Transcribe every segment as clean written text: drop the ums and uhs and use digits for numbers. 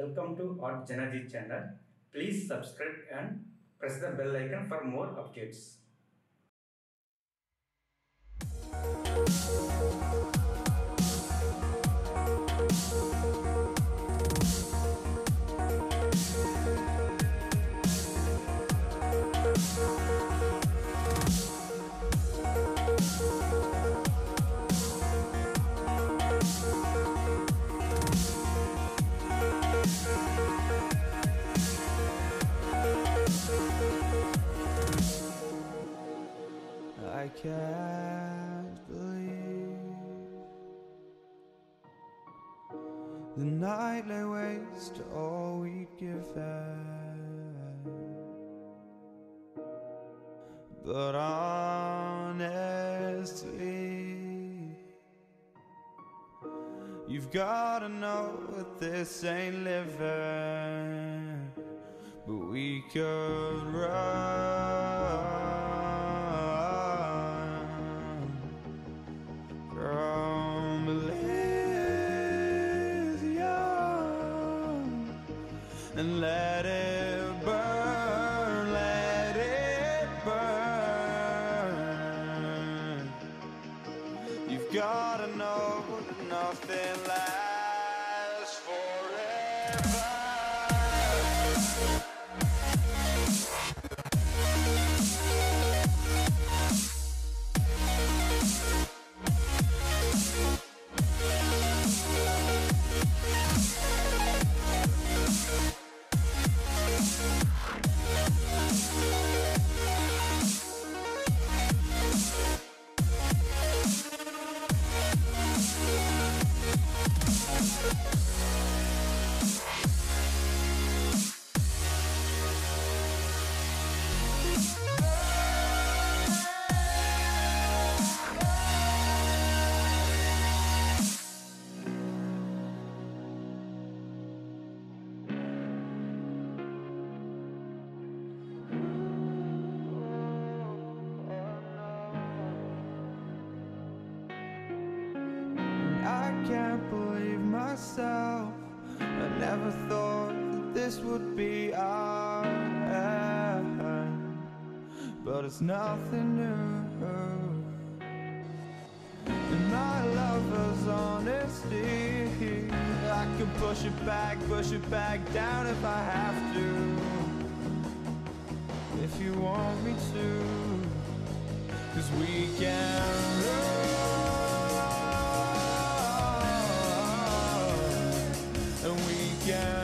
Welcome to artjanag channel. Please subscribe and press the bell icon for more updates. I can't believe the night lay waste to all we'd given. But honestly, you've gotta know that this ain't living. But we could run from Elysium and let it burn, let it burn. You've gotta know that nothing lasts forever. I can't believe myself. I never thought that this would be our end, but it's nothing new. And my lover's honesty, I can push it back down if I have to. If you want me to, 'cause we can run. And we can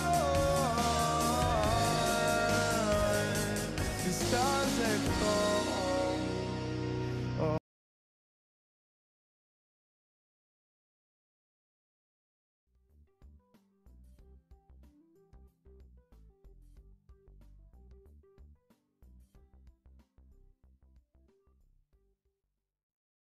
run. The stars they fall